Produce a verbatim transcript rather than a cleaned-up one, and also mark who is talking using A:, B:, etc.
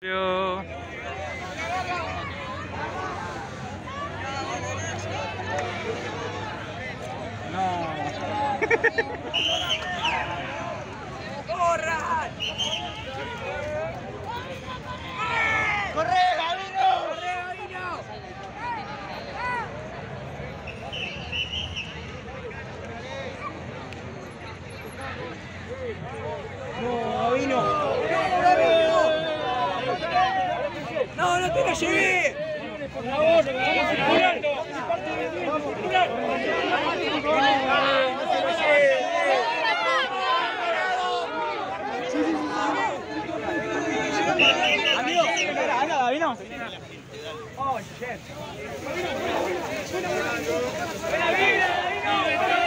A: Yo. No.
B: ¡Corran!
C: ¡Corre, Gabino!
B: ¡Corre, Gabino!
C: No, Gabino.
B: ¡No, no te la llevé!
C: Por favor, vamos circulando. Vamos circulando. Amigo, anda, anda, Gabino. Oh, shit. ¡Buena vida, Gabino!